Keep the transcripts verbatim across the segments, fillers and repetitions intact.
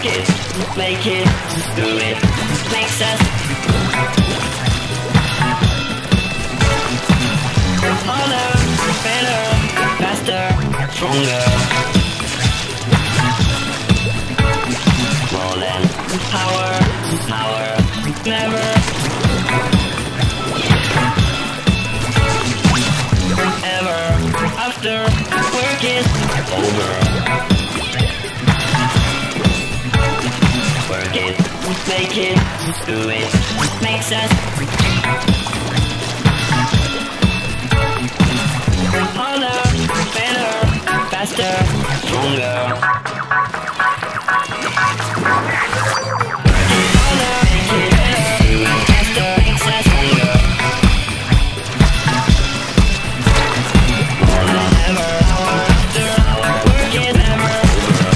Work it, make it, do it, makes us harder, better, faster, stronger. More than power, power, never. Ever after work is over. Work it, make it, do it, makes us harder, better, faster, stronger. Work it harder, make it better, faster, makes us stronger. More than ever, hour after hour, work it never over.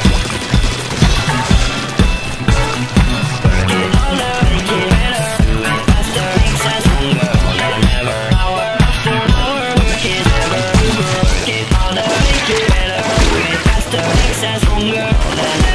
Work it harder, make it better, do it faster, makes us stronger. More than ever, hour after hour, work it never over. Work it harder, make it better, do it faster, makes us stronger. More than